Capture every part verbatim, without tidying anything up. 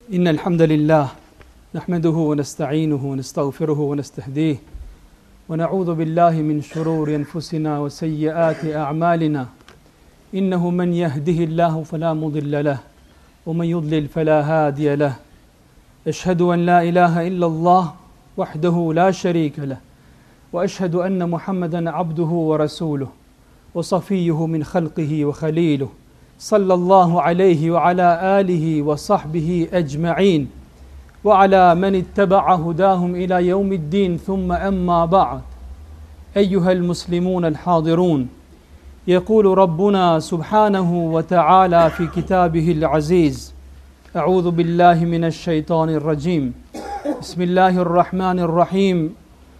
إن الحمد لله نحمده ونستعينه ونستغفره ونستهديه ونعوذ بالله من شرور أنفسنا وسيئات أعمالنا إنه من يهده الله فلا مضل له ومن يضلل فلا هادي له أشهد أن لا إله إلا الله وحده لا شريك له وأشهد أن محمدا عبده ورسوله وصفيه من خلقه وخليله صلى الله عليه وعلى آله وصحبه أجمعين وعلى من اتبع هداهم إلى يوم الدين ثم أما بعد أيها المسلمون الحاضرون يقول ربنا سبحانه وتعالى في كتابه العزيز أعوذ بالله من الشيطان الرجيم بسم الله الرحمن الرحيم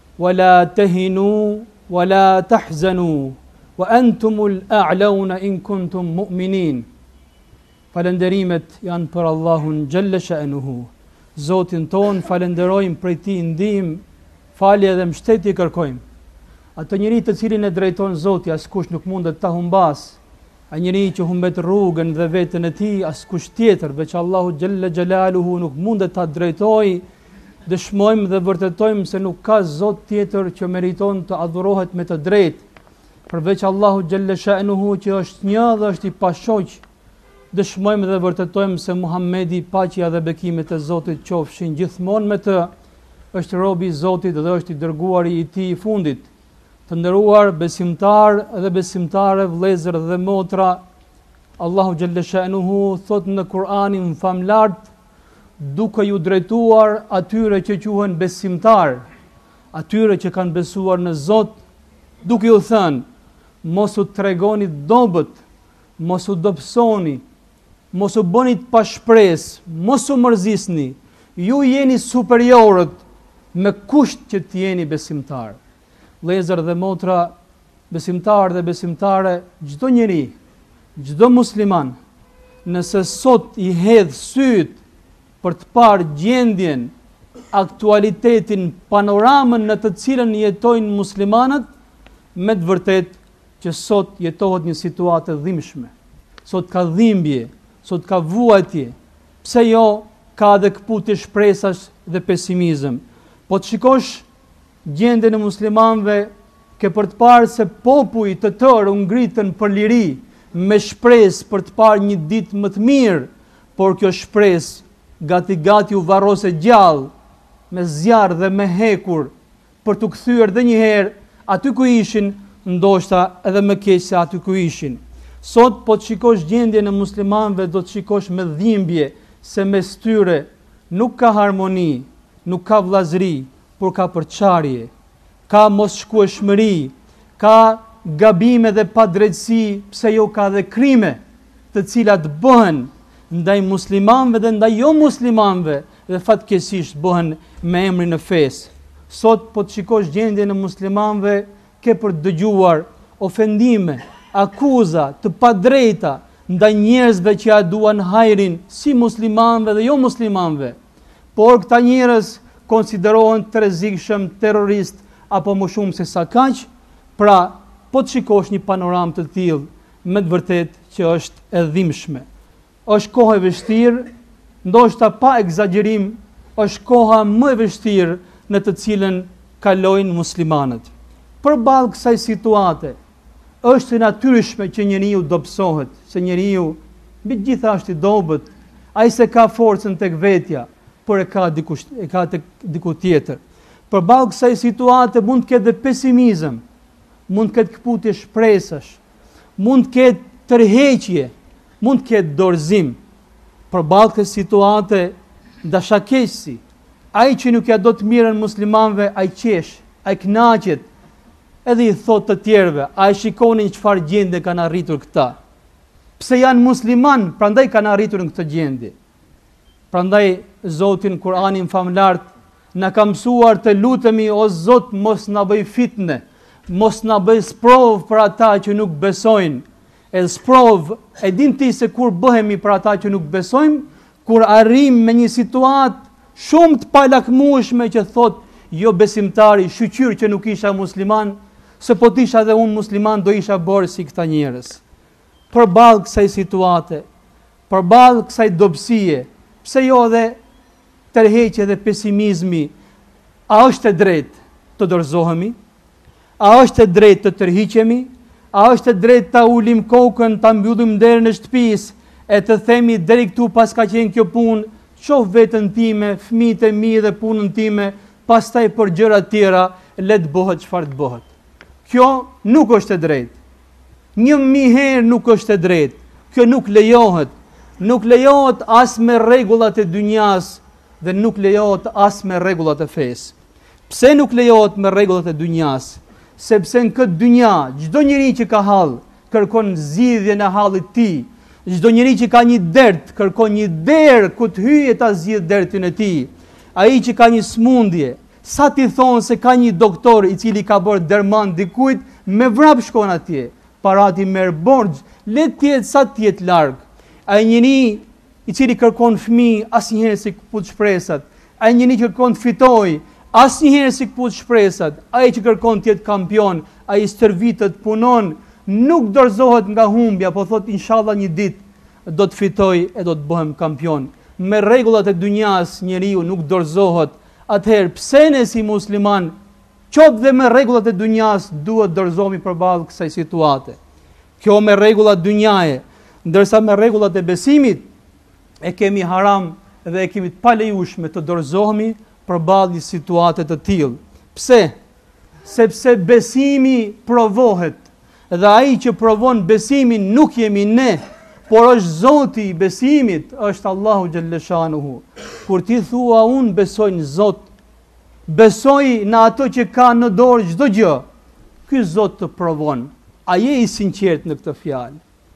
ولا تهنوا ولا تحزنوا وأنتم الأعلون إن كنتم مؤمنين. Falenderimet janë për Allahun Gjelle Sha'nuhu. Zotin ton falenderojmë për ti ndihmë, falje dhe mbështetje kërkojmë. Atë njeri të cilin e drejton Zoti, askush nuk mundet ta humbas. A njeri që humbet rrugën dhe veten e tij, askush tjetër veç Allahu Gjelle Xhelaluhu nuk mundet ta drejtojë. Dëshmojmë dhe vërtetojmë se nuk ka Zot tjetër që meriton të adhurohet me të drejtë përveç Allahu Gjelle Sha'nuhu që është një dhe është i pashoq. Dëshmojmë dhe vërtetojmë se Muhamedi, paqja dhe bekimet e Zotit qofshin gjithmonë me të, është robi i Zotit dhe është i dërguari i tij i fundit. Të nderuar besimtar dhe besimtare, vëllezër dhe motra, Allahu Gjelle Sha'nuhu thot në Kur'anin famlart, duke ju drejtuar atyre që quhen besimtar, atyre që kanë besuar në Zot, duke ju thënë: mos u tregoni dobët, mos u dobësoni, mos u bëni të pashpresë, mos u mërzisni, ju jeni superiorët me kusht që të jeni besimtar. Vëllezër dhe motra, besimtar dhe besimtare, çdo njeri, çdo musliman, nëse sot i hedh syt për të parë gjendjen, aktualitetin, panoramën në të cilën jetojnë muslimanët, me të vërtet që sot jetohet një situatë e dhimbshme. Sot ka dhimbje, sot ka vuajtje, pse jo ka edhe kputje shpresash dhe pesimizëm. Po të shikosh gjendjen e muslimanëve, ke për të parë se popull të tërë u ngritën për liri, me shpresë për të parë një ditë më të mirë, por kjo shpresë gati gati u varrose gjallë, me zjarr dhe me hekur, për të kthyer edhe një herë aty ku ishin, ndoshta edhe më keq se aty ku ishin. Sot po të shikosh gjendjen e muslimanëve, do të shikosh me dhimbje se mes tyre nuk ka harmoni, nuk ka vllazëri, por ka përçarje, ka mosshkueshmëri, ka gabime dhe padrejtësi, pse jo ka dhe krime, të cilat bëhen ndaj muslimanëve dhe ndaj jo muslimanëve, dhe fatkeqësisht bëhen me emrin e fesë. Sot po të shikosh gjendjen e muslimanëve, ke për dëgjuar ofendime, akuza të padrejta ndaj njerëzve që ja duan hajrin, si muslimanëve dhe jo muslimanëve. Por këta njerëz konsiderohen të rrezikshëm, terrorist apo më shumë se sa kaq. Pra, po të shikosh një panoramë të tillë, me të vërtetë që është e dhimbshme. Është kohë e vështirë, ndoshta pa egzagerim, është koha më e vështirë në të cilën kalojnë muslimanët. Përballë kësaj situate, është e natyrshme që njeriu dobësohet, se njeriu mbi të gjitha është i dobët, ai se ka forcën tek vetja, por e ka diku e ka tek diku tjetër. Përballë kësaj situate mund të ketë dhe pesimizëm, mund të ketë kputje shpresash, mund të ketë tërheqje, mund të ketë dorëzim. Përballë kësaj situate, dashakeqësi, ai që nuk ja do të mirën muslimanëve, ai qesh, ai kënaqet, edhe i thot të tjerëve: a e shikoni çfarë gjendje kanë arritur këta? Pse janë musliman, prandaj kanë arritur në këtë gjendje. Prandaj Zoti në Kur'anin famlart na ka mësuar të lutemi: o Zot, mos na bëj fitne, mos na bëj sprov për ata që nuk besojnë. E sprov, e din ti se kur bëhemi për ata që nuk besojmë, kur arrim me një situatë shumë të palakmueshme që thot: jo besimtari, shqyr që nuk isha musliman, se po t'isha dhe unë musliman, do isha bërë si këta njerëz. Përballë kësaj situate, përballë kësaj dobësie, pse jo dhe tërheqje dhe pesimizmi? A është e drejtë të dorëzohemi? A është e drejtë të tërhiqemi? A është e drejtë ta ulim kokën, ta mbyllim derën e shtëpisë e të themi deri këtu pas ka qenë kjo punë, qof veten time, fëmijët e mi dhe punën time, pastaj për gjëra të tjera le të bëhet çfarë të bëhet. Kjo nuk është e drejtë. Një mijë herë nuk është e drejtë. Kjo nuk lejohet. Nuk lejohet as me rregullat e dynjas dhe nuk lejohet as me rregullat e fesë. Pse nuk lejohet me rregullat e dynjas? Sepse në këtë dynja çdo njeri që ka hall kërkon zgjidhjen e hallit të tij. Çdo njeri që ka një dert kërkon një derë ku të hyjë ta zgjidh dertin e tij. Ai që ka një smundje, sa ti thon se ka një doktor i cili ka bërë derman dikujt, me vrap shkon atje. Parati merr borxh, le të jetë sa të jetë larg. Ai njeri i cili kërkon fëmijë asnjëherë si kuput shpresat. Ai njeri që kërkon të fitojë asnjëherë si kuput shpresat. Ai që kërkon të jetë kampion, ai stërvitet, punon, nuk dorëzohet nga humbja, po thot inshallah një ditë do të fitoj e do të bëhem kampion. Me rregullat e dynjas njeriu nuk dorëzohet. Atëherë pse ne si musliman, qoftë dhe me rregullat e dynjas, duhet dorëzohemi përballë kësaj situate? Kjo me rregullat dynjaje, ndërsa me rregullat e besimit e kemi haram dhe e kemi të palejueshme të dorëzohemi përballë një situate të tillë. Pse? Sepse besimi provohet. Dhe ai që provon besimin nuk jemi ne, por është Zoti i besimit, është Allahu xhalleshanuhu. Kur ti thua unë besoj në Zot, besoj në ato që ka në dorë çdo gjë, ky Zot të provon. A je i sinqert në këtë fjalë?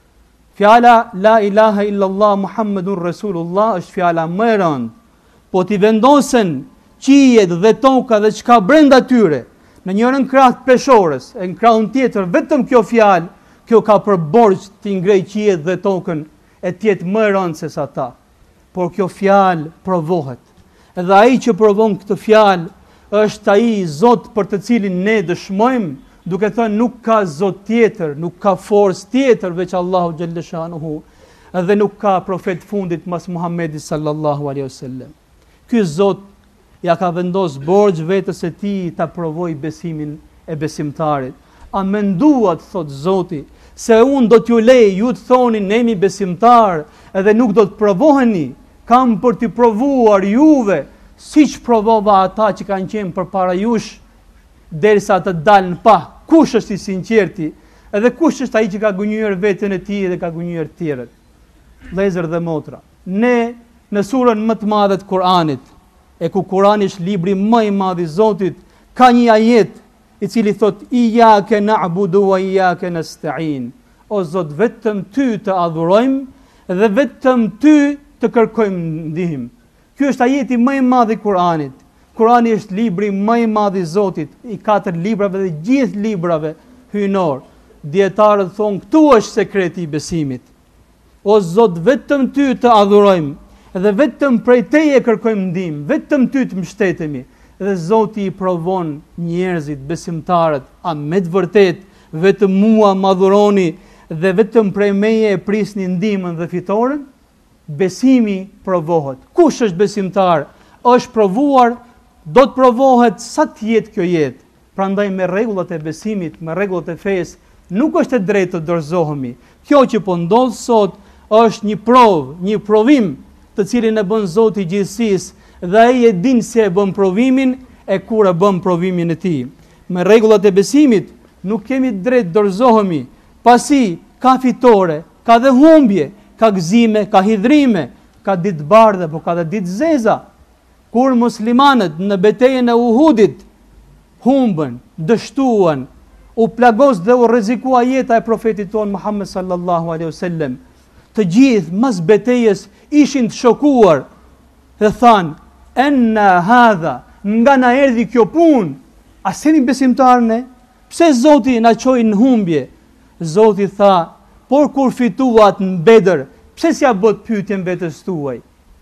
Fjala la ilaha illallah Muhammedun Rasulullah është fjala më e rëndë. Po ti vendosen qijet dhe toka dhe çka brenda tyre në njërën krah të peshorës, e në krahun tjetër, vetëm kjo fjalë, kjo ka për borxh të ngrej qijet dhe tokën e të jetë më e rëndë se sa ta. Por kjo fjalë provohet. Edhe ai që provon këtë fjalë është ai Zot për të cilin ne dëshmojmë, duke thënë nuk ka Zot tjetër, nuk ka forcë tjetër veç Allahu xhalleshanuhu, dhe nuk ka profet fundit mas Muhamedit sallallahu alaihi wasallam. Ky Zot ja ka vendos borxh vetes së tij ta provoj besimin e besimtarit. A menduat, thot Zoti, se unë do t'ju lej, ju të thoni ne jemi besimtar, edhe nuk do të provoheni, kam për t'i provuar juve, siç provova ata që kanë qenë përpara jush, derisa të dalën pa. Kush është i sinqerti? Edhe kush është ai që ka gënjur veten e tij dhe ka gënjur të tjerët? Vëllezër dhe motra, ne në surën më të madhe të Kuranit, e ku Kurani është libri më i madh i Zotit, ka një ajet i cili thot iyyake na'budu wa iyyake nasta'in. O Zot, vetëm ty të adhurojmë dhe vetëm ty të kërkojmë ndihmë. Ky është ajeti më i madh i Kuranit. Kurani është libri më i madh i Zotit, i katër librave dhe gjithë librave hyjnor. Dietarët thonë këtu është sekreti i besimit. O Zot, vetëm ty të adhurojmë dhe vetëm prej teje kërkojmë ndihmë, vetëm ty të mbështetemi. Dhe Zoti i provon njerëzit, besimtarët, a me të vërtet vetëm mua madhuroni dhe vetëm prej meje e prisni ndihmën dhe fitoren? Besimi provohet. Kush është besimtar? Është provuar, do të provohet sa të jetë kjo jetë. Prandaj me rregullat e besimit, me rregullat e fesë, nuk është e drejtë të dorëzohemi. Kjo që po ndodh sot është një provë, një provim të cilin e bën Zoti i gjithësisë dhe ai e din se e bën provimin e kur e bën provimin e tij. Me rregullat e besimit nuk kemi drejt dorëzohemi, pasi ka fitore, ka dhe humbje, ka gëzime, ka hidhrime, ka ditë të bardhe, po ka dhe ditë zeza. Kur muslimanët në betejën e Uhudit humbën, dështuan, u plagos dhe u rrezikua jeta e profetit ton Muhammed sallallahu alaihi wasallam, të gjithë mas betejës ishin të shokuar dhe thanë, enna hadha, nga na erdhi kjo punë, a semi besimtar ne? Pse Zoti na çoi në humbje? Zoti tha, por kur fituat në Bedër, pse s'ja bët pyetjen vetes tuaj?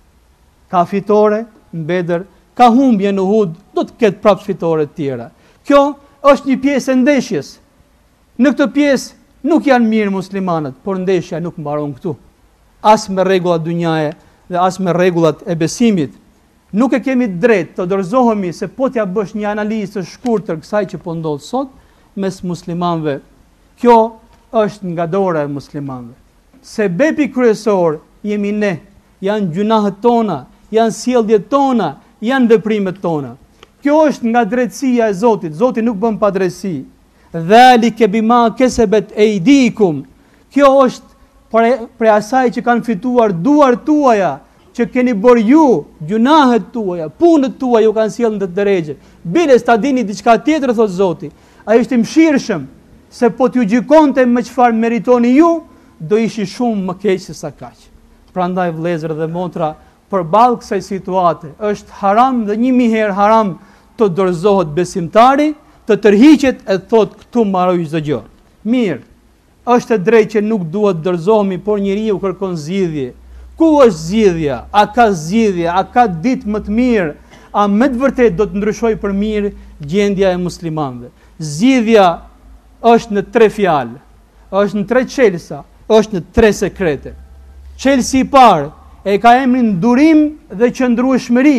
Ka fitore në Bedër, ka humbje në Uhud, do të ketë prapë fitore të tjera. Kjo është një pjesë e ndeshjes. Në këtë pjesë nuk janë mirë muslimanët, por ndeshja nuk mbaron këtu. As me rregullat dynjaje dhe as me rregullat e besimit. Nuk e kemi drejt të dorëzohemi se po t'ja bësh një analizë të shkurtër kësaj që po ndodh sot mes muslimanëve. Kjo është nga dora e muslimanëve. Sebepi kryesor jemi ne, janë gjunahët tona, janë sjelljet tona, janë veprimet tona. Kjo është nga drejtësia e Zotit. Zoti nuk bën padrejtësi. Dhalike bima kesebet eidikum. Kjo është për asaj që kanë fituar duart tuaja, që keni bërë ju, gjunahet tuaja, punët tuaja ju kanë sjellë në të drejtë. Bile s'ta dini diçka tjetër, thot Zoti. Ai është i mëshirshëm, se po t'ju gjykonte me çfarë meritoni ju, do ishi shumë më keq se sa kaq. Prandaj vëllezër dhe motra, përballë kësaj situate, është haram dhe një mijë herë haram të dorëzohet besimtari, të tërhiqet e thot këtu mbaroi çdo gjë. Mirë, është e drejtë që nuk duhet dorëzohemi, por njeriu kërkon zgjidhje. Ku është zgjidhja? A ka zgjidhje? A ka ditë më të mirë? A me të vërtet do të ndryshoj për mirë gjendja e muslimanëve? Zgjidhja është në tre fjalë, është në tre çelësa, është në tre sekrete. Çelësi i parë e ka emrin durim dhe qëndrueshmëri.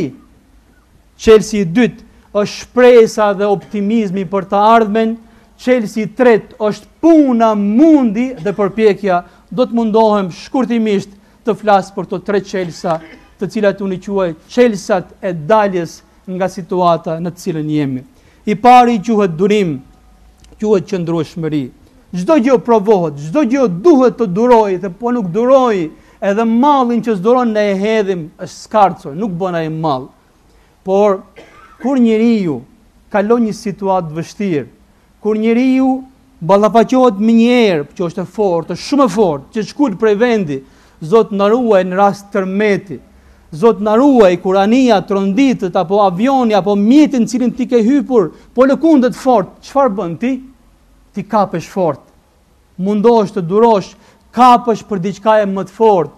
Çelësi i dytë është shpresa dhe optimizmi për të ardhmen. Çelësi i tretë është puna, mundi dhe përpjekja. Do të mundohem shkurtimisht të flas për to tre çelësa, të cilat unë i quaj çelësat e daljes nga situata në të cilën jemi. I pari quhet durim, quhet qëndrueshmëri. Çdo gjë provohet, çdo gjë duhet të durojë, dhe po nuk durojë, edhe mallin që s'duron ne e hedhim, është skarco, nuk bën ai mall. Por kur njeriu kalon një situatë vështirë, kur njeriu ballafaqohet me një erë që është e fortë, shumë e fortë, që shkul prej vendi, Zot na ruaj në rast tërmeti, Zot na ruaj kur anija, tronditët, apo avioni, apo mjetin cilin ti ke hypur, po lëkundet fort, çfarë bën ti? Ti kapesh fort, mundohesh të durosh, kapesh për diçka e më të fort.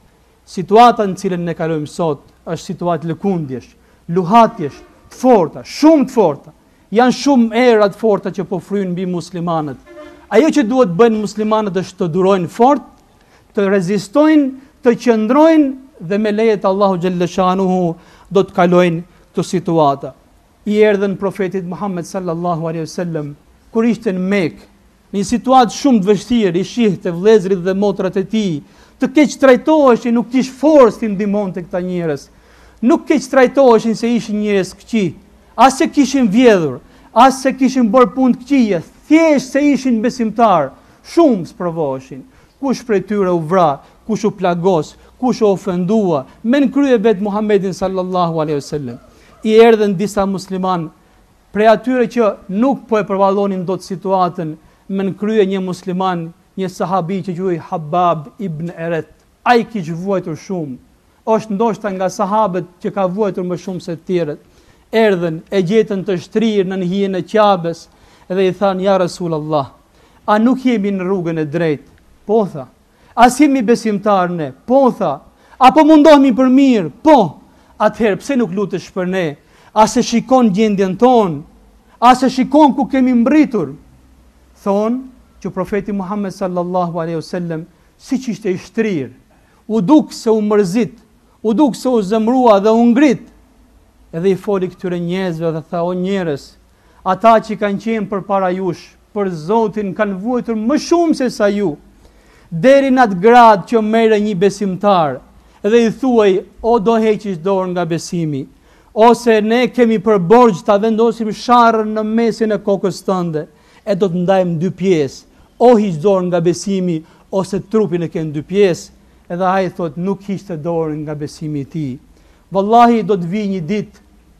Situata në cilën ne kalojmë sot është situatë lëkundjesh, luhatjesh, të forta, shumë të forta. Janë shumë era të forta që po fryjnë mbi muslimanët. Ajo që duhet bëjnë muslimanët është të durojnë fort, të rezistojnë, të qëndrojnë dhe me lejet Allahu xhalla shanuhu do të kalojnë këto situata. I erdhën profetit Muhammed sallallahu alaihi wasallam kur ishte në Mekë, në një situatë shumë të vështirë, i shihte vëllezërit dhe motrat e tij, të keq trajtoheshin, nuk kish forcë të ndihmonte këta njerëz. Nuk keq trajtoheshin se ishin njerëz këqij, as se kishin vjedhur, as se kishin bërë punë të këqija, thjesht se ishin besimtar, shumë sprovoheshin. Kush prej tyre u vra, kush u plagos, kush u ofendua, me në krye vet Muhammedin sallallahu alaihi wasallam. I erdhën disa musliman, prej atyre që nuk po e përballonin dot situatën, me në krye një musliman, një sahabi që quhej Habab ibn Eret. Ai kishte vuajtur shumë. Është ndoshta nga sahabët që ka vuajtur më shumë se të tjerët. Erdhën, e gjetën të shtrirë në hijen e Qabes dhe i thanë: "Ja Rasulullah, a nuk jemi në rrugën e drejtë?" Po tha. As jemi besimtar ne? Po tha. Apo mundohemi për mirë? Po. Atëherë pse nuk lutesh për ne? A se shikon gjendjen tonë? A se shikon ku kemi mbritur? Thonë që profeti Muhammed sallallahu alaihi wasallam siç ishte i shtrirë, u duk se u mërzit, u duk se u zemrua dhe u ngrit. Edhe i foli këtyre njerëzve dhe tha: "O njerëz, ata që kanë qenë përpara jush, për Zotin kanë vuajtur më shumë se sa ju, deri në atë grad që merre një besimtar dhe i thuaj: o do heqish dorë nga besimi, ose ne kemi për borxh ta vendosim sharrën në mesin e kokës tënde, e do të ndajmë dy pjesë, o hiq dorë nga besimi, ose trupin e ke në dy pjesë." Edhe ai thot: "Nuk hiqte dorën nga besimi i tij. Vallahi do të vijë një ditë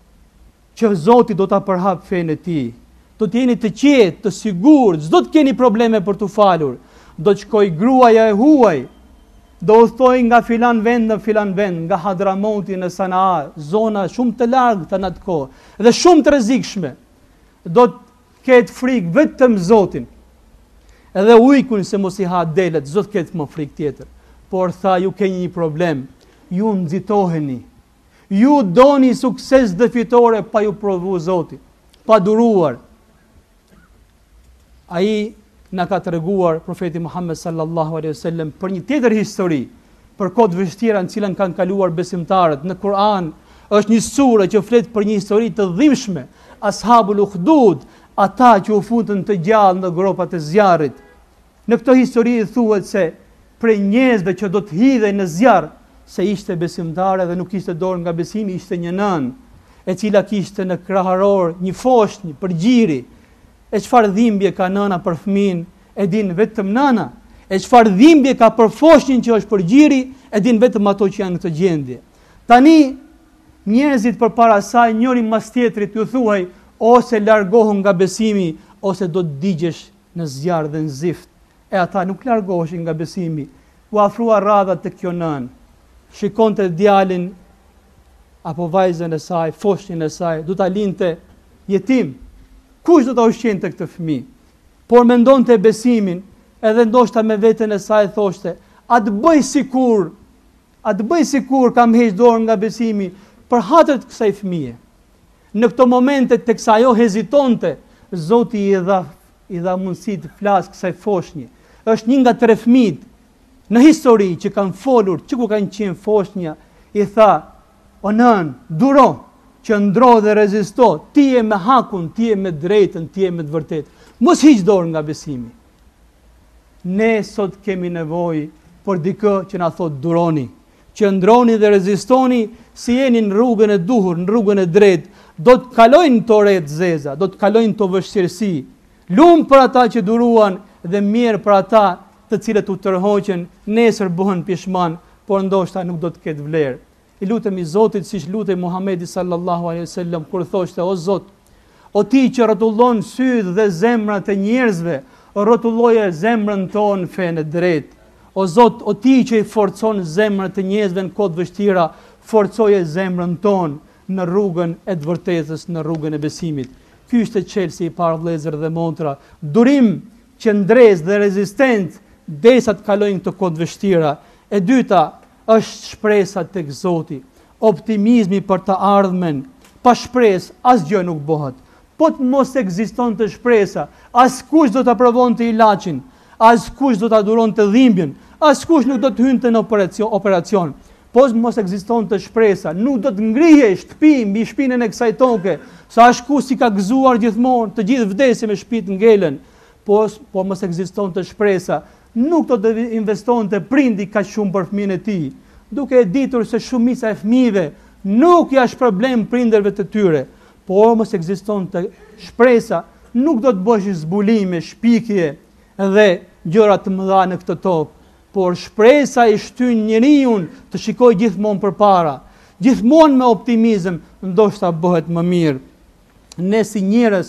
që Zoti do ta përhap fenë e tij. Do të jeni të qetë, të sigurt, s'do të keni probleme për t'u falur. Do të shkoj gruaja e huaj, do udhtoj nga filan vend në filan vend, nga Hadramauti në Sanaa, zona shumë të largëta në atë kohë, dhe shumë të rrezikshme. Do të ketë frikë vetëm Zotin. Edhe ujkun se mos i ha delet, s'do të ketë më frikë tjetër. Por tha: ju keni një problem, ju nxitoheni. Ju doni sukses dhe fitore pa ju provu Zoti, pa duruar." Ai na ka treguar profeti Muhammed sallallahu alaihi wasallam për një tjetër histori për kohë të vështira në cilën kanë kaluar besimtarët. Në Kur'an është një sure që flet për një histori të dhimbshme, Ashabul Ukhdud, ata që u futën të gjallë në gropat e zjarrit. Në këtë histori thuhet se prej njerëzve që do të hidhej në zjarr, se ishte besimtare dhe nuk ishte dorë nga besimi, ishte një nën, e cila kishte në kraharor një foshnjë për gjiri. E çfarë dhimbje ka nëna për fëmin, e din vetëm nëna. E çfarë dhimbje ka për foshnjën që është për gjiri, e din vetëm ato që janë në këtë gjendje. Tani njerëzit përpara saj njëri mas tjetrit ju thuaj, ose largohu nga besimi, ose do të digjesh në zjarr dhe në zift. E ata nuk largoheshin nga besimi. U afrua radha të kjo nën. Shikonte djalin apo vajzën e saj, foshnjën e saj, do ta linte jetim. Kush do ta ushqente këtë fëmijë? Por mendonte besimin, edhe ndoshta me veten e saj thoshte, a të bëj sikur, a të bëj sikur kam heq dorën nga besimi për hatër të kësaj fëmije. Në këto momente teksa ajo hezitonte, Zoti i dha i dha mundësi të flasë kësaj foshnje. Është një nga tre fëmijët në histori që kanë folur, që ku kanë qenë foshnja, i tha, o nën, duro, qëndro dhe rezisto, ti je me hakun, ti je me drejtën, ti je me të vërtetë. Mos hiq dorë nga besimi. Ne sot kemi nevojë për dikë që na thot duroni, qëndroni dhe rezistoni, si jeni në rrugën e duhur, në rrugën e drejtë, do të kalojnë të orët zeza, do të kalojnë të vështirësi. Lumë për ata që duruan dhe mirë për ata të cilët u tërhoqen, nesër bëhen pishman, por ndoshta nuk do të ketë vlerë. I lutemi Zotit siç lutej Muhamedi sallallahu alaihi wasallam kur thoshte, o Zot, o ti që rrotullon sytë dhe zemrat e njerëzve, rrotulloje zemrën tonë fenë e drejtë. O Zot, o ti që i forcon zemrat e njerëzve në kohë të vështira, forcoje zemrën tonë në rrugën e të vërtetës, në rrugën e besimit. Ky është çelësi i parë vëllezër dhe motra, durim, qëndres dhe rezistent derisa të kalojnë këto kohë të vështira. E dyta është shpresa tek Zoti, optimizmi për të ardhmen. Pa shpresë asgjë nuk bëhet. Po të mos ekzistonte shpresa, askush do ta provonte ilaçin, askush do ta duronte dhimbjen, askush nuk do të hynte në operacion, operacion. Po mos ekzistonte shpresa, nuk do të ngrihej shtëpi mbi shpinën e kësaj toke, sa ashtu si ka gëzuar gjithmonë, të gjithë vdesin me shtëpitë ngelen. Po, po mos ekzistonte shpresa, nuk do të investonte prindi kaq shumë për fëmijën e tij, duke e ditur se shumica e fëmijëve nuk ja është problem prindërve të tyre. Por mos ekzistonte shpresa, nuk do të bësh zbulime, shpikje dhe gjëra të mëdha në këtë tokë. Por shpresa i shtyn njeriu të shikojë gjithmonë përpara, gjithmonë me optimizëm, ndoshta bëhet më mirë. Ne si njerëz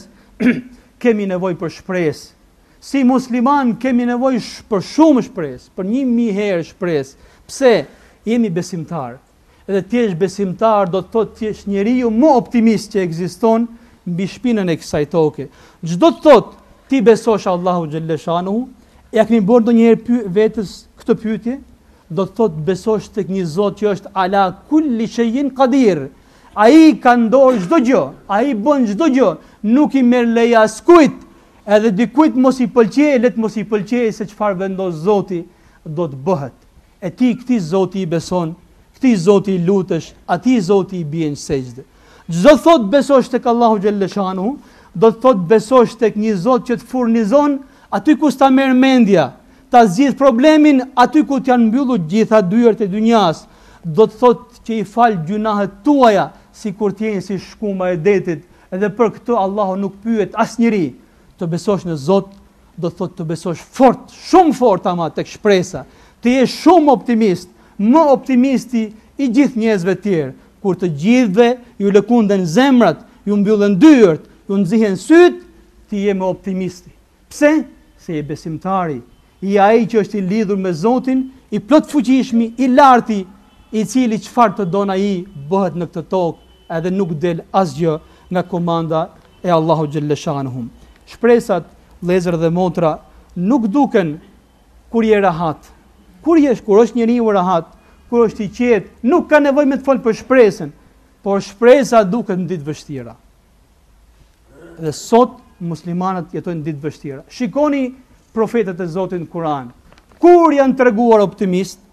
kemi nevojë për shpresë. Si musliman kemi nevojë për shumë shpresë, për një mijë herë shpresë. Pse? Jemi besimtar. Edhe ti je besimtar, do të thotë ti je njeriu më optimist që ekziston mbi shpinën e kësaj toke. Çdo të thotë ti besosh Allahu xhelle shanuhu, ja kemi bërë ndonjëherë py vetës këtë pyetje, do të thotë besosh tek një Zot që është ala kulli shay'in qadir. Ai ka dorë çdo gjë, ai bën çdo gjë, nuk i merr leja askujt. Edhe dikujt mos i pëlqej, let mos i pëlqej se çfarë vendos Zoti, do të bëhet. E ti këtij Zoti i beson, këtij Zoti i lutesh, atij Zoti i bie në sejdë. Çdo thot besosh tek Allahu xhelle shanuhu, do të thot besosh tek një Zot që të furnizon aty ku sta merr mendja, ta zgjidh problemin aty ku janë mbyllur gjitha dyert e dynjas. Do të thot që i fal gjunahet tuaja, sikur të jenë si shkuma e detit, edhe për këtë Allahu nuk pyet asnjëri. Të besosh në Zot, do të thot të besosh fort, shumë fort ama tek shpresa. Të jesh shumë optimist, më optimisti i gjithë njerëzve tjerë. Kur të gjithëve ju lëkunden zemrat, ju mbyllen dyert, ju nxihen syt, ti je më optimisti. Pse? Se je besimtari, i ai që është i lidhur me Zotin, i plot fuqishmi, i larti, i cili çfarë të don ai bëhet në këtë tokë, edhe nuk del asgjë nga komanda e Allahu xhelle shanuhu. Shpresat, vëllezër dhe motra, nuk duken kur je rahat. Kur je, kur është njeriu rahat, kur është i qetë, nuk ka nevojë me të fol për shpresën, por shpresa duket në ditë vështira. Dhe sot muslimanët jetojnë në ditë vështira. Shikoni profetët e Zotit në Kur'an. Kur janë treguar optimist,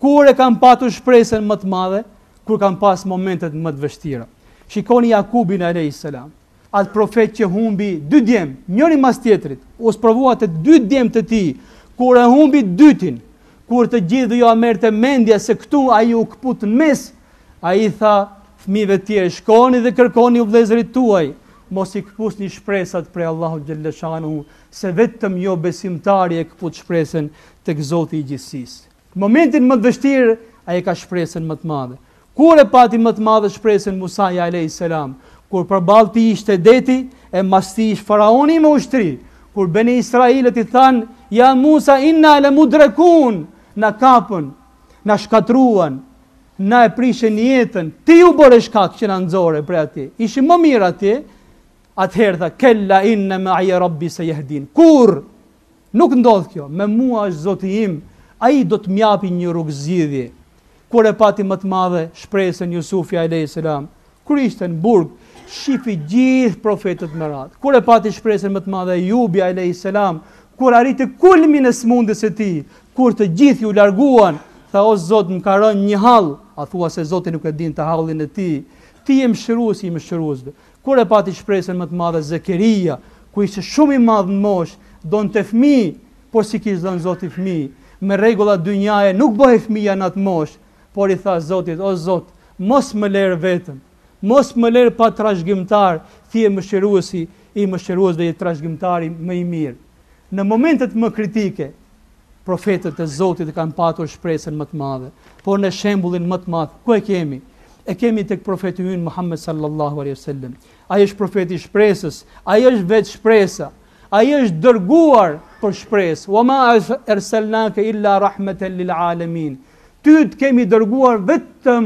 Kur e kanë patur shpresën më të madhe, kur kanë pas momentet më të vështira. Shikoni Jakubin alayhis salam, atë profet që humbi dy djem, njëri mas tjetrit, u sprovua të dy djem të tij, kur e humbi dytin, kur të gjithë jo merrte mendja se këtu ai u kput në mes, ai tha fëmijëve të tjerë, shkoni dhe kërkoni u vëllezërit tuaj, mos i kpusni shpresat prej Allahu xhalla shanuhu, se vetëm jo besimtari e kput shpresën tek Zoti i gjithësisë. Momentin më të vështirë, ai ka shpresën më të madhe. Kur e pati më të madhe shpresën Musa alayhis salam, kur përballë tij ishte deti e mas tij ishte faraoni me ushtri, kur beni Israilët i thanë, ja Musa inna lamudrakun, na kapën, na shkatruan, na e prishën jetën, ti u bëre shkak që na nxore prej atij. Ishim më mirë atje, atëherë tha, kella inna ma'i rabbi sayahdin. Kur nuk ndodh kjo, me mua është Zoti im, ai do të mjapi një rrugë zgjidhje. Kur e pati më të madhe shpresën Jusufi alayhis salam, kur ishte në burg, shifi gjithë profetët me radhë. Kur e pati shpresën më të madhe Jubi alayhis salam, kur arriti kulmin e smundjes së tij, kur të gjithë u larguan, tha o Zot, më ka rënë një hall, a thua se Zoti nuk e dinte hallin e tij. Ti je mëshiruesi i mëshiruesve. Kur e pati shpresën më të madhe Zekeria, ku ishte shumë i madh në moshë, donte fëmijë, por si kishte dhënë Zoti fëmijë, me rregulla dynjaje nuk bëhej fëmia në atë moshë, por i tha Zotit, o Zot, mos më lër vetëm, mos më lër pa trashëgimtar, ti je mëshiruesi i mëshiruesve, je trashëgimtari më i mirë. Në momentet më kritike, profetët e Zotit kanë patur shpresën më të madhe, por në shembullin më të madh, ku e kemi? E kemi tek profeti ynë Muhammed sallallahu alaihi wasallam. Ai është profeti i shpresës, ai është vetë shpresa, ai është dërguar për shpresë. Wa ma arsalnaka illa rahmatan lil alamin. Ty të kemi dërguar vetëm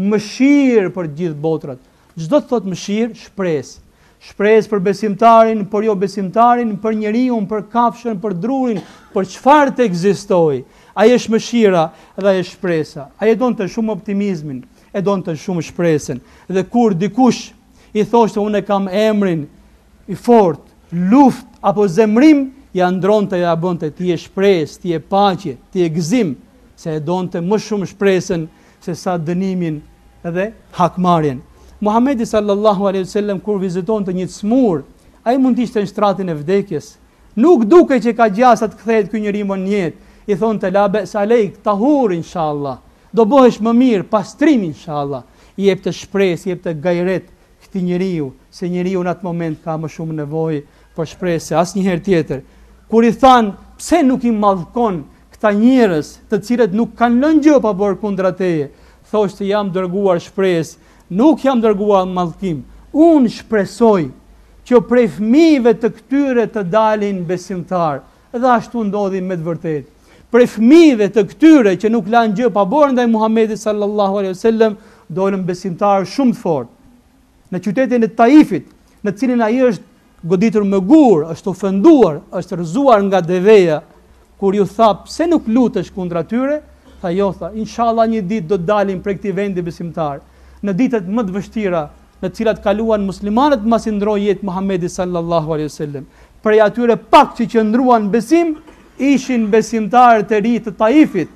mëshirë për gjithë botrat. Çdo të thot mëshirë, shpresë. Shpresë për besimtarin, por jo besimtarin, për njeriu, për kafshën, për drurin, për çfarë të ekzistojë. Ai është mëshira dhe ai është shpresa. Ai e donte shumë optimizmin, e donte shumë shpresën. Dhe kur dikush i thoshte unë kam emrin i fortë, luftë apo zemrim, ja ndronte, ja bënte ti e shpresë, ti e paqe, ti e gëzim, se e donte më shumë shpresën se sa dënimin dhe hakmarrjen. Muhamedi sallallahu alaihi wasallam kur vizitonte një smur, ai mund të ishte në shtratin e vdekjes. Nuk duke që ka gjasa të kthehet ky njeri më në jetë. I thonte la bes alejk, tahur inshallah. Do bëhesh më mirë, pastrim inshallah. I jepte shpresë, i jepte gajret këtij njeriu, se njeriu në atë moment ka më shumë nevojë për shpresë, asnjëherë tjetër. Kur i than, pse nuk i mallkon këta njerëz, të cilët nuk kanë lënë gjë pa bërë kundra teje, thoshte jam dërguar shpresë, nuk jam dërguar mallkim. Unë shpresoj që prej fëmijëve të këtyre të dalin besimtar. Dhe ashtu ndodhi me të vërtetë. Prej fëmijëve të këtyre që nuk lanë gjë pa bërë ndaj Muhamedit sallallahu alaihi wasallam, dolën besimtarë shumë të fortë. Në qytetin e Taifit, në cilin ai është goditur me gur, është ofenduar, është rrëzuar nga deveja, kur ju tha pse nuk lutesh kundra tyre, tha jo, tha, inshallah një ditë do të dalin prej këtij vendi besimtar. Në ditët më të vështira në të cilat kaluan muslimanët mbasi ndroi jetë Muhamedi sallallahu alaihi wasallam, prej atyre pak që qëndruan besim, ishin besimtarë të ri të Taifit,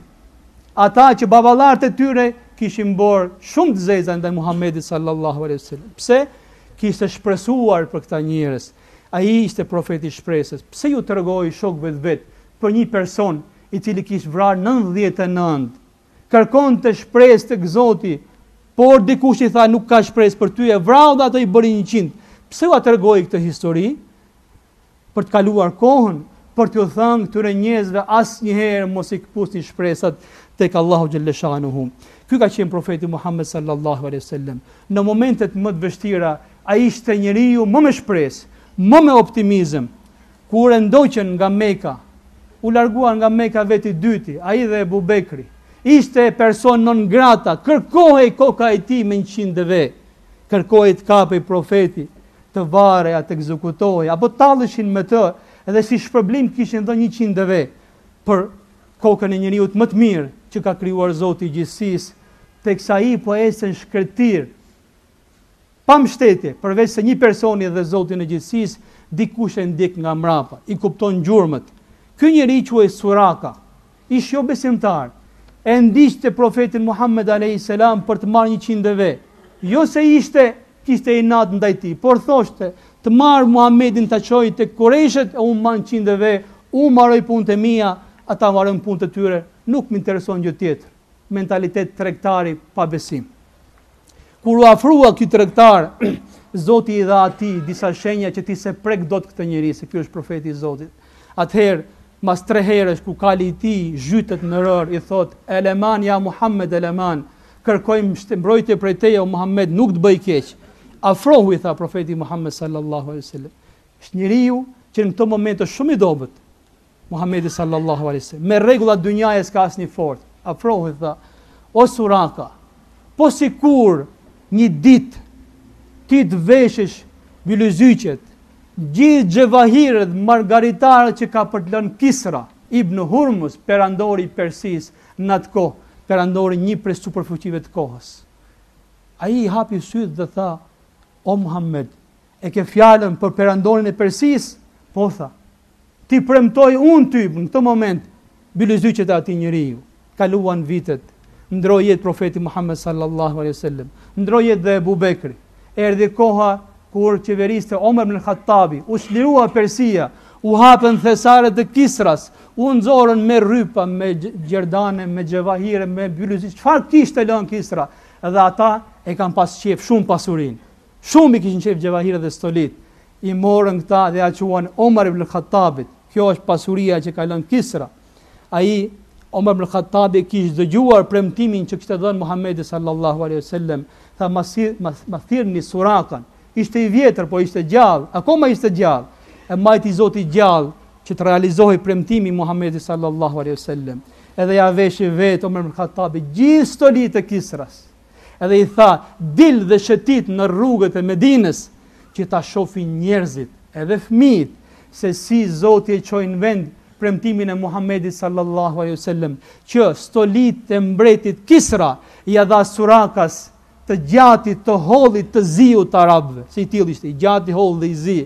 ata që baballarët e tyre kishin bërë shumë të zeza ndaj Muhamedit sallallahu alaihi wasallam. Pse? Kishte shpresuar për këta njerëz. Ai ishte profeti i shpresës. Pse ju tregoi shokëve të vet për një person i cili kishte vrarë nëntëdhjetë e nëntë, kërkonte shpresë tek Zoti, por dikush i tha nuk ka shpresë për ty, e vrau dhe ato i bëri njëqind. Pse u tregoi këtë histori? Për të kaluar kohën, për t'ju thënë këtyre njerëzve asnjëherë mos i kpusni shpresat tek Allahu xhalla shanuhu. Ky ka qenë profeti Muhammed sallallahu alaihi wasallam. Në momentet më të vështira, ai ishte njeriu më me shpresë, më me optimizëm. Kur e ndoqën nga Mekka, u larguan nga Mekka veti i dyti, ai dhe Abu Bekri. Ishte person non grata, kërkohej koka e tij me njëqind deve. Kërkohej të kapej profeti, të varej, të ekzekutohej, apo talleshin me të, edhe si shpërblim kishin dhënë njëqind deve për kokën e njeriu më të mirë që ka krijuar Zoti i gjithësisë, teksa ai po ecën shkretir pa mbështetje, përveç se një personi dhe Zoti i gjithësisë, dikush e ndjek nga mbrapa, i kupton gjurmët. Ky njeri quhej Suraka, ish jo besimtar, e ndiqte profetin Muhammed alayhis salam për të marrë njëqind deve. Jo se ishte kishte inat ndaj tij, por thoshte të marr Muhammedin ta çoj tek Kurejshet e unë marr njëqind deve, unë marroj punët e mia, ata marrën punët e tyre, nuk më intereson gjë tjetër. Mentalitet tregtari pa besim. Kur u afrua ky tregtar, Zoti i dha atij disa shenja që ti se prek dot këtë njerëz, se ky është profeti i Zotit. Atëherë, mas tre herësh ku kali i tij zhytet në rër, i thot: "Eleman ja Muhammed, eleman, kërkojmë mbrojtje prej teje o Muhammed, nuk të bëj keq." Afrohu, i tha profeti Muhammed sallallahu alaihi wasallam. Është njeriu që në këtë moment është shumë i dobët. Muhammedi sallallahu alaihi wasallam, me rregullat dynjaje s'ka asnjë fort. Afrohu, i tha: "O Suraka, po sikur një ditë ti të veshësh bylyzyqet, gjithë xhevahirët, margaritarët që ka për të lënë Kisra ibn Hurmuz, perandori i Persisë në atë kohë, perandori një prej superfuqive të kohës." Ai i hapi sytë dhe tha: "O Muhammed, e ke fjalën për perandorin e Persisë?" Po, tha, "Ti premtoj unë ty në këtë moment bylyzyqet e atij njeriu." Kaluan vitet, ndroi jetë profeti Muhammed sallallahu alaihi wasallam, ndroi jetë dhe Ebu Bekri. Erdhi koha kur qeveriste Omer ibn Khattabi, u çlirua Persia, u hapën thesaret e Kisras, u nxorën me rrypa, me gjerdane, me xhevahire, me bylyzy, çfarë kishte lënë Kisra, dhe ata e kanë pas qef shumë pasurinë. Shumë i kishin qef xhevahire dhe stolit. I morën këta dhe ja quan Omer ibn Khattabit. Kjo është pasuria që ka lënë Kisra. Ai Omer ibn Khattabi kishte dëgjuar premtimin që kishte dhënë Muhamedi sallallahu alaihi wasallam, tha: "Ma thirrni Surakan." Ishte i vjetër, po ishte gjallë, akoma ishte gjallë. E majti Zoti gjallë që të realizohej premtimi i Muhamedit sallallahu alaihi wasallam. Edhe ja veshi vetë Omer ibn Khattabi gjithë stolitë e Kisras. Edhe i tha: "Dil dhe shëtit në rrugët e Medinës që ta shohin njerëzit, edhe fëmijët, se si Zoti e çoi në vend premtimin e Muhamedit sallallahu alaihi wasallam, që stolitë e mbretit Kisra ja dha Surakas, të gjatit, të hollit, të ziut të arabëve." Si i tillë ishte, i gjatë, i holl dhe i zi.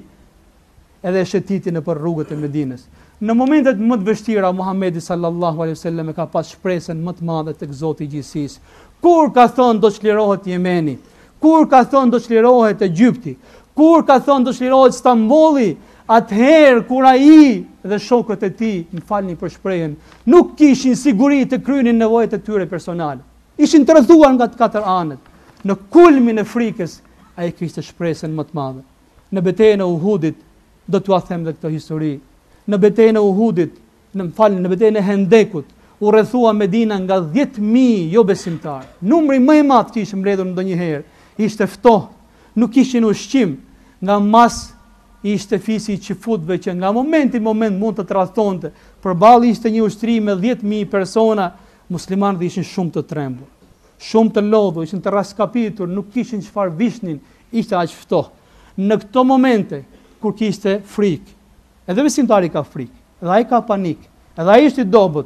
Edhe shëtiti në për rrugët e Medinës. Në momentet më të vështira, Muhamedi sallallahu alaihi wasallam e ka pas shpresën më të madhe tek Zoti i gjithësisë. Kur ka thonë do çlirohet Jemeni, kur ka thonë do çlirohet Egjipti, kur ka thonë do çlirohet Stambolli, atëherë kur ai dhe shokët e tij, më falni për shprehjen, nuk kishin siguri të kryenin nevojat e tyre personale. Ishin të rrethuar nga të katër anët. Në kulmin e frikës, ai kishte shpresën më të madhe. Në betejën e Uhudit, do t'ua them dhe këtë histori. Në betejën e Uhudit, në falni, në betejën e Hendekut, u rrethua Medina nga dhjetë mijë jo besimtar. Numri më i madh që ishte mbledhur ndonjëherë, ishte ftohtë, nuk kishin ushqim, nga mas ishte fisi i qifutëve që nga momenti në moment mund të tradhtonte. Përballë ishte një ushtri me dhjetë mijë persona, muslimanët ishin shumë të trembur, shumë të lodhur, ishin të raskapitur, nuk kishin çfarë vishnin, ishte aq ftohtë. Në këto momente kur kishte frikë, edhe besimtari ka frikë, edhe ai ka panik, edhe ai është i dobët,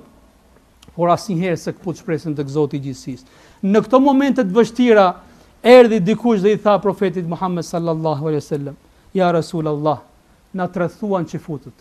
por asnjëherë se kaput shpresën tek Zoti i gjithësisë. Në këto momente të vështira erdhi dikush dhe i tha profetit Muhammed sallallahu alaihi wasallam: "Ja Rasulullah, na trethuan qifutët.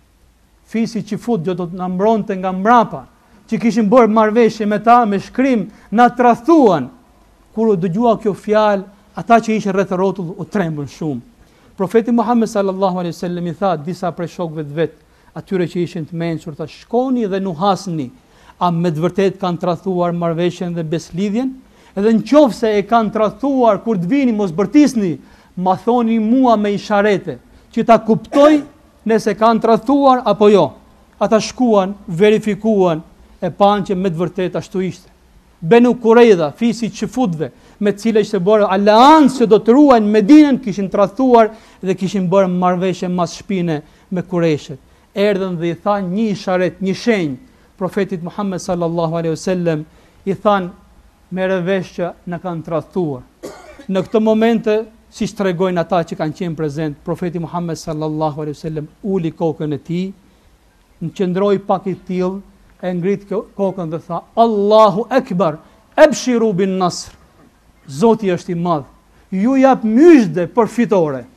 Fisi qifut do të na mbronte nga mbrapa, që kishin bërë marrëveshje me ta me shkrim, na trethuan." Kur u dëgjua kjo fjalë, ata që ishin rreth rrotull u trembën shumë. Profeti Muhammed sallallahu alaihi wasallam i tha disa prej shokëve të vet, atyre që ishin të mençur, tha: "Shkoni dhe nuhasni, a me të vërtet kanë tradhuar marrëveshjen dhe beslidhjen? Edhe në qoftë se e kanë tradhuar, kur të vini mos bërtisni, ma thoni mua me isharete, që ta kuptoj nëse kanë tradhuar apo jo." Ata shkuan, verifikuan, e panë që me të vërtet ashtu ishte. Benu Kurejda, fisi qifutëve, me të cilë ishte bërë aleancë që do të ruajnë Medinën, kishin tradhuar dhe kishin bërë marrëveshje mas shpine me Kurejshet. Erdhën dhe i tha një isharet, një shenjë profetit Muhammed sallallahu alaihi wasallam, i than: "Merë vesh që na kanë tradhuar." Në këtë momente, si tregojnë ata që kanë qenë prezent, profeti Muhammed sallallahu alaihi wasallam uli kokën e tij, qëndroi pak i tillë, e ngrit kokën dhe tha: "Allahu Akbar, abshiru bin nasr." Zoti është i madh. Ju jap myshdë për fitore.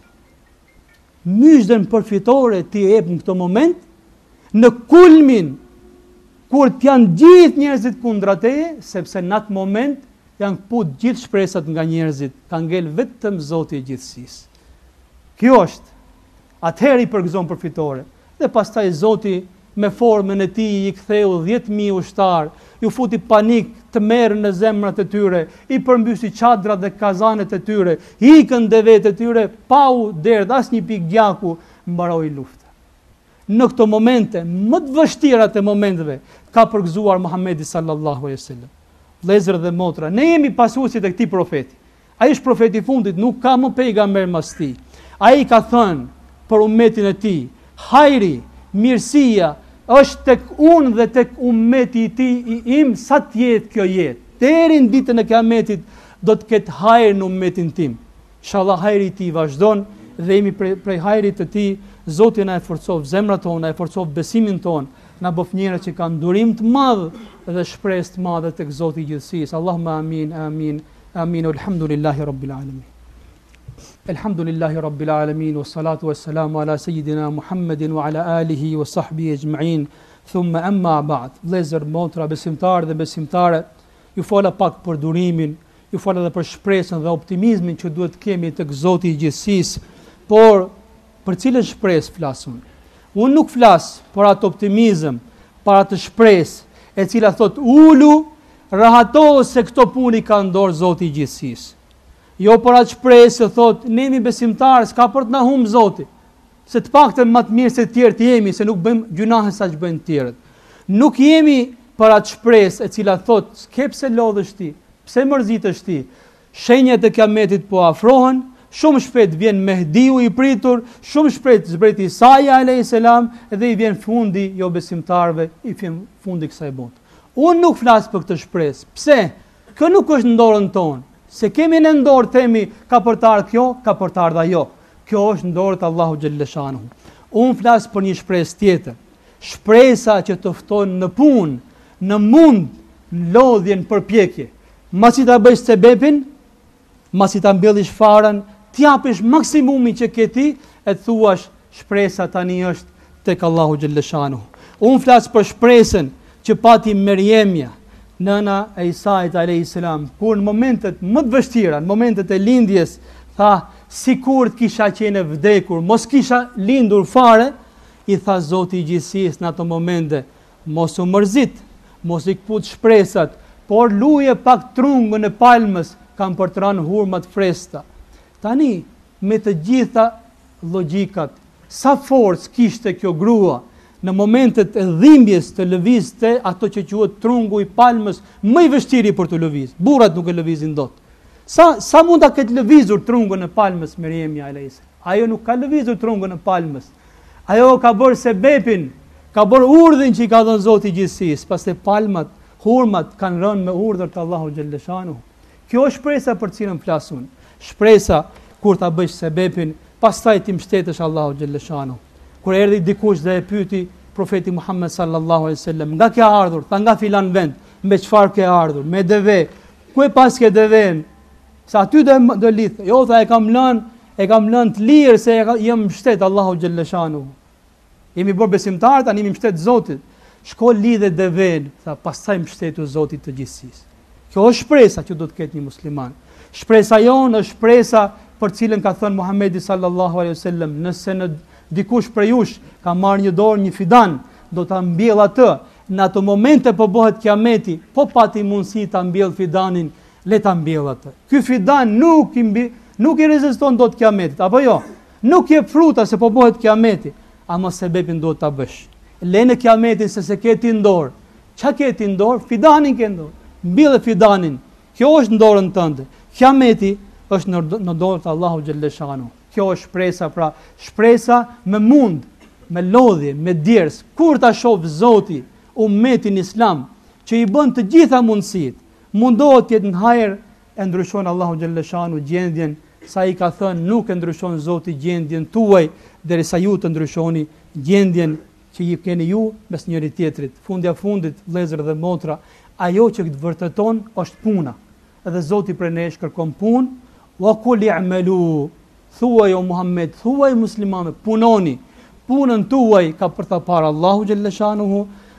Myshdën për fitore ti e jep në këtë moment, në kulmin kur t'janë gjithë njerëzit kundra teje, sepse në atë moment janë kput gjithë shpresat nga njerëzit, ka ngel vetëm Zoti i gjithësisë. Kjo është, atëherë i përgëzon përfitore, dhe pastaj Zoti me formën e tij i ktheu dhjetë mijë ushtar, ju futi panik të merrën në zemrat e tyre, i përmbysi çadrat dhe kazanet e tyre, ikën devet e tyre, pa u derdh asnjë pikë gjaku, mbaroi lufta. Në këto momente, më të vështira të momenteve, ka përgëzuar Muhamedi sallallahu alaihi wasallam. Vëllezër dhe motra, ne jemi pasuesit e këtij profeti. Ai është profeti i fundit, nuk ka më pejgamber mas tij. Ai ka thënë për ummetin e tij, hajri, mirësia është tek unë dhe tek ummeti i tij i im sa të jetë kjo jetë. Deri në ditën e Kiametit do të ketë hajër në ummetin tim. Inshallah hajri i tij vazhdon dhe jemi prej, prej hajrit të tij. Zoti na e forcov zemrat tona, na e forcov besimin ton, na bëf njerëz që kanë durim të madh dhe shpresë të madhe tek Zoti i gjithësisë. Allahumma amin, amin, amin. Alhamdulillahi rabbil alamin. Alhamdulillahi rabbil alamin, wassalatu wassalamu ala sayidina Muhammedin wa ala alihi wa sahbihi ajma'in. Thumma amma ba'd. Vëllezër, motra, besimtarë dhe besimtare, ju fola pak për durimin, ju fola edhe për shpresën dhe optimizmin që duhet të kemi tek Zoti i gjithësisë, por për cilën shpresë flasun? Unë nuk flas për atë optimizëm, për atë shpresë e cila thot ulu, rahatohu se këto puni ka në dorë Zoti i gjithësisë. Jo për atë shpresë thot ne jemi besimtarë, s'ka për të na humb Zoti, se të paktën më të mirë se të tjerët jemi, se nuk bëjmë gjunahe sa që bëjnë të tjerët. Nuk jemi për atë shpresë e cila thot s'ke pse lodhesh ti, pse mërzitesh ti, shenjat e Kiametit po afrohen. Shumë shpejt vjen Mehdiu i pritur, shumë shpejt zbreti Isaia alayhis salam dhe i vjen fundi jo besimtarve, i vjen fundi kësaj bote. Unë nuk flas për këtë shpresë. Pse? Kjo nuk është në dorën tonë. Se kemi në dorë themi ka për të ardhur kjo, ka për të ardhur ajo. Kjo është në dorë të Allahu xhalla shanuhu. Unë flas për një shpresë tjetër. Shpresa që të fton në punë, në mund, në lodhje, në përpjekje. Masi ta bësh sebepin, masi ta mbyllish farën, t'japish maksimumin që ke ti, e thuash shpresa tani është tek Allahu xhalla shanuhu. Unë flas për shpresën që pati Meriemja, nëna e Isait alayhis salam, kur në momentet më të vështira, në momentet e lindjes, tha sikur të kisha qenë vdekur, mos kisha lindur fare, i tha Zoti i gjithësisë në ato momente, mos u mërzit, mos i kput shpresat, por luje pak trungën e palmës, kam për të rënë hurmat fresta. Tani, me të gjitha logjikat, sa forcë kishte kjo grua në momentet e dhimbjes të lëvizte ato që quhet trungu i palmës, më i vështiri për të lëviz. Burrat nuk e lëvizin dot. Sa sa mund ta ketë lëvizur trungun e palmës Meriemja alayhis? Ajo nuk ka lëvizur trungun e palmës. Ajo ka bërë sebepin, ka bërë urdhën që i ka dhënë Zoti i gjithësisë, pastaj palmat, hurmat kanë rënë me urdhër të Allahu xhalla shanuhu. Kjo është shpresa për cilën flasun. Shpresa kur ta bësh sebepin, pastaj ti mbështetesh Allahu xhalla shanuhu. Kur erdhi dikush dhe e pyeti profeti Muhammed sallallahu alaihi wasallam, nga ke ardhur? Tha nga filan vend. Me çfarë ke ardhur? Me deve. Ku e pas ke deven? Sa aty do do lidh. Jo, tha e kam lënë, e kam lënë të lirë se jam mbështet Allahu xhalla shanuhu. Jemi bërë besimtar, tani jemi mbështet Zotit. Shko lidhe deven, tha pastaj mbështetu Zotit të gjithësisë. Kjo është shpresa që do të ketë një musliman. Shpresa jonë është shpresa për cilën ka thënë Muhamedi sallallahu alaihi wasallam, nëse në dikush prej jush ka marrë një dorë një fidan, do ta mbjell atë. Në ato momente po bëhet Kiameti, po pati mundësi ta mbjell fidanin, le ta mbjell atë. Ky fidan nuk i mbi, nuk i reziston dot Kiametit, apo jo? Nuk jep fruta se po bëhet Kiameti, ama sebepin duhet ta bësh. Le në Kiametin se se ke ti në dorë. Çka ke ti në dorë? Fidanin ke në dorë. Mbjell fidanin. Kjo është në dorën tënde. Kiameti është në, në dorë të Allahu xhalla shanuhu. Kjo është shpresa, pra shpresa me mund, me lodhje, me djers. Kur ta shoh Zoti ummetin islam që i bën të gjitha mundësit, mundohet të jetë në hajër, e ndryshon Allahu xhalla shanuhu gjendjen, sa i ka thënë nuk e ndryshon Zoti gjendjen tuaj derisa ju të ndryshoni gjendjen që i keni ju mes njëri tjetrit. Fundja fundit, vëllezër dhe motra, ajo që të vërteton është puna. Edhe Zoti prej nesh kërkon punë, wa kul i'malu, thuaj o Muhammed, thuaj muslimanëve, punoni. Punën tuaj ka për ta parë Allahu xhalla shanuhu,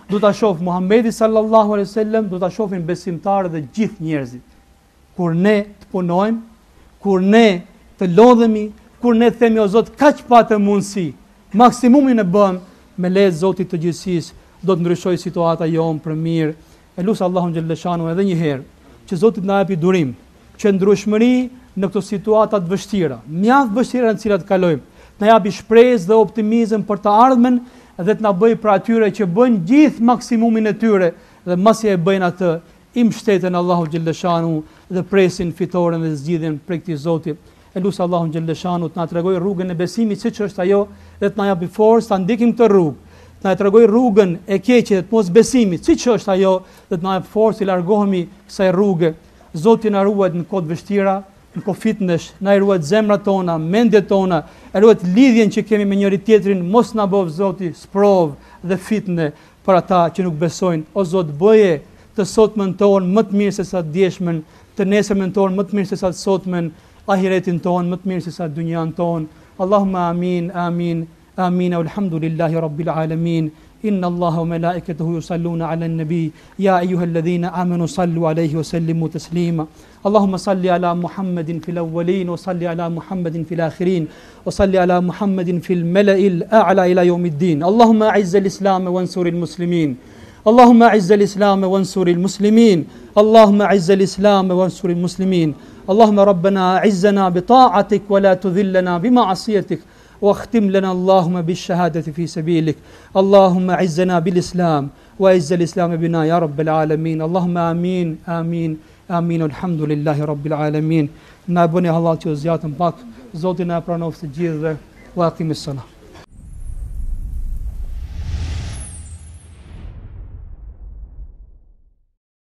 do ta shoh Muhamedi sallallahu alaihi wasallam, do ta shohin besimtarët dhe gjithë njerëzit. Kur ne të punojmë, kur ne të lodhemi, kur ne themi o Zot kaq patë mundësi, maksimumin e bëm, me lehtë Zotit të gjithësisë do të ndryshojë situata jonë për mirë. E lusë Allahun xhalleshanu edhe një herë që Zoti na japi durim, qëndrueshmëri në këto situata të vështira, mjaft vështira në të cilat kalojmë, na japi shpresë dhe optimizëm për të ardhmen dhe të na bëjë për atyre që bëjnë gjithë maksimumin e tyre dhe masi e bëjnë atë, i mbështeten Allahu xhalleshanu dhe presin fitoren dhe zgjidhjen prej këtij Zoti. E lusë Allahun xhalleshanu të na tregojë rrugën e besimit siç është ajo dhe të na japi forcë ta ndjekim këtë rrugë. Të na tregoj rrugën e keqe të mos besimit, siç është ajo, dhe të na jap forcë të largohemi kësaj rruge. Zoti na ruaj në kohë të vështira, në kohë fitnesh, na i ruaj zemrat tona, mendjet tona, e ruaj lidhjen që kemi me njëri tjetrin, mos na bëv Zoti sprov dhe fitne për ata që nuk besojnë. O Zot, bëje të sotmën tonë më të mirë se sa të djeshmen, të nesërmën tonë më të mirë se sa të sotmën, ahiretin tonë më të mirë se sa dynjan tonë. Allahumma amin, amin. آمين والحمد لله رب العالمين إن الله وملائكته يصلون على النبي يا أيها الذين آمنوا صلوا عليه وسلموا تسليما اللهم صل على محمد في الأولين وصل على محمد في الآخرين وصل على محمد في الملأ الأعلى إلى يوم الدين اللهم أعز الإسلام وانصر المسلمين اللهم أعز الإسلام وانصر المسلمين اللهم أعز الإسلام وانصر المسلمين اللهم ربنا أعزنا بطاعتك ولا تذلنا بمعصيتك واختم لنا اللهم بالشهادة في سبيلك اللهم أعزنا بالإسلام وأعز الإسلام بنا يا رب العالمين اللهم آمين آمين آمين والحمد لله رب العالمين. Na bëni halal që zjatëm pak, Zoti na e pranoftë të gjithëve. Wa aqimis salah.